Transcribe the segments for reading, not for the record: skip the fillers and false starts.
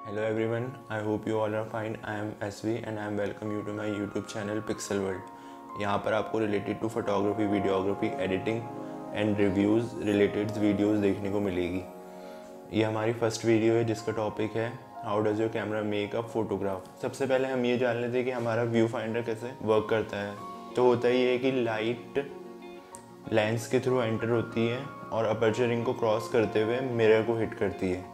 Hello everyone, I hope you all are fine. I am SV and I am welcome you to my YouTube channel Pixel World. यहाँ पर आपको related to photography, videography, editing and reviews related videos देखने को मिलेगी। ये हमारी first video है जिसका टॉपिक है how does your camera make a photograph. सबसे पहले हम ये जान लेते हैं कि हमारा व्यू फाइंडर कैसे वर्क करता है। तो होता ही है कि लाइट लेंस के थ्रू एंटर होती है और अपर्चर रिंग को क्रॉस करते हुए मिरर को हिट करती है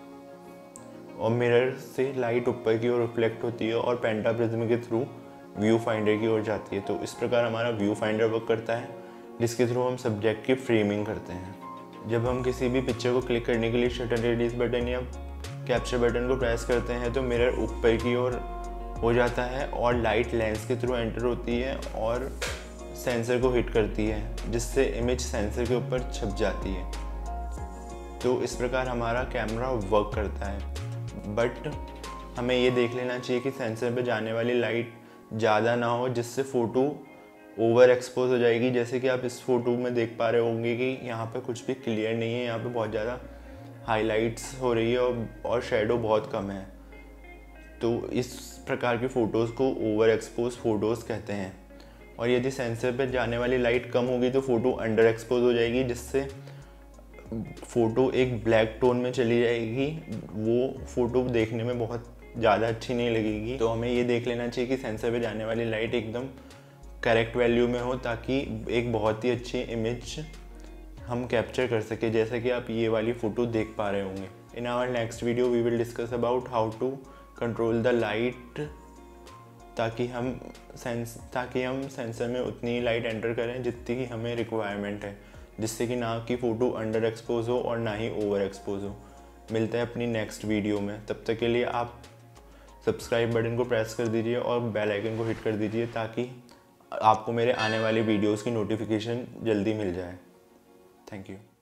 और मिरर से लाइट ऊपर की ओर रिफ्लेक्ट होती है और पेंटाप्रिज्म के थ्रू व्यू फाइंडर की ओर जाती है। तो इस प्रकार हमारा व्यू फाइंडर वर्क करता है जिसके थ्रू हम सब्जेक्ट की फ्रेमिंग करते हैं। जब हम किसी भी पिक्चर को क्लिक करने के लिए शटर रेडियस बटन या कैप्चर बटन को प्रेस करते हैं तो मिरर ऊपर की ओर हो जाता है और लाइट लेंस के थ्रू एंटर होती है और सेंसर को हिट करती है जिससे इमेज सेंसर के ऊपर छप जाती है। तो इस प्रकार हमारा कैमरा वर्क करता है। बट हमें ये देख लेना चाहिए कि सेंसर पे जाने वाली लाइट ज़्यादा ना हो जिससे फ़ोटो ओवर एक्सपोज हो जाएगी। जैसे कि आप इस फ़ोटो में देख पा रहे होंगे कि यहाँ पे कुछ भी क्लियर नहीं है, यहाँ पे बहुत ज़्यादा हाइलाइट्स हो रही है और शेडो बहुत कम है। तो इस प्रकार की फ़ोटोज़ को ओवर एक्सपोज फ़ोटोज़ कहते हैं। और यदि सेंसर पे जाने वाली लाइट कम होगी तो फ़ोटो अंडर एक्सपोज हो जाएगी जिससे फ़ोटो एक ब्लैक टोन में चली जाएगी। वो फ़ोटो देखने में बहुत ज़्यादा अच्छी नहीं लगेगी। तो हमें ये देख लेना चाहिए कि सेंसर पे जाने वाली लाइट एकदम करेक्ट वैल्यू में हो ताकि एक बहुत ही अच्छी इमेज हम कैप्चर कर सके, जैसे कि आप ये वाली फ़ोटो देख पा रहे होंगे। In our next video we will discuss about how to control the light ताकि हम सेंसर में उतनी लाइट एंटर करें जितनी की हमें रिक्वायरमेंट है, जिससे कि ना कि फ़ोटो अंडर एक्सपोज हो और ना ही ओवर एक्सपोज हो। मिलते हैं अपनी नेक्स्ट वीडियो में। तब तक के लिए आप सब्सक्राइब बटन को प्रेस कर दीजिए और बेल आइकन को हिट कर दीजिए ताकि आपको मेरे आने वाले वीडियोस की नोटिफिकेशन जल्दी मिल जाए। Thank you.